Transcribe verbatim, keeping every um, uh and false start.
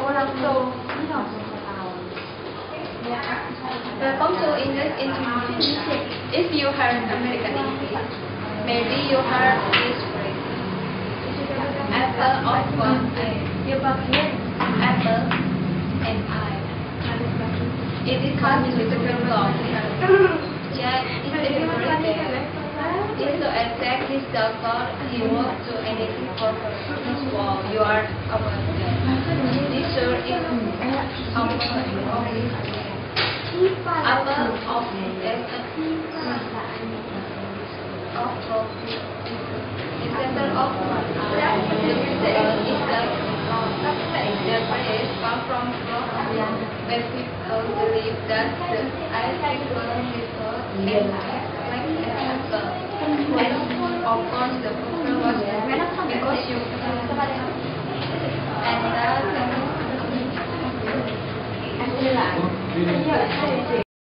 Welcome to English Intuition. If you heard American English, maybe you heard this phrase. Apple of one eye. Apple and I. It is hard to different long. Yet it is very there. It's so exact his thought he wants to anything for this world. You are our this sure is our Apple of of coffee. The center of the saying is like the phrase come from when people believe that the ice will be and like an apple. And of course the picture was because you and that